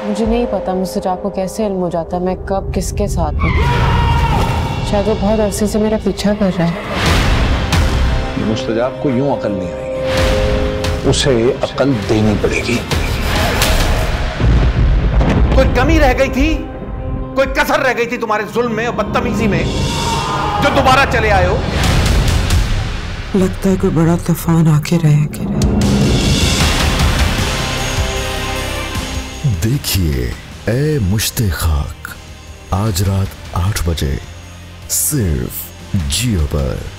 मुझे नहीं पता मुस्तजाब को कैसे इल्म हो जाता मैं कब किसके साथ हूँ। शायद वो बहुत अरसे से मेरा पीछा कर रहा है। मुस्तजाब को यूं अकल नहीं आएगी, उसे अकल देनी पड़ेगी। कोई कमी रह गई थी, कोई कसर रह गई थी तुम्हारे जुल्म में और बदतमीजी में, जो दोबारा चले आए हो। लगता है कोई बड़ा तूफान आके रहे। देखिए ए मुश्ते खाक आज रात 8 बजे सिर्फ जियो पर।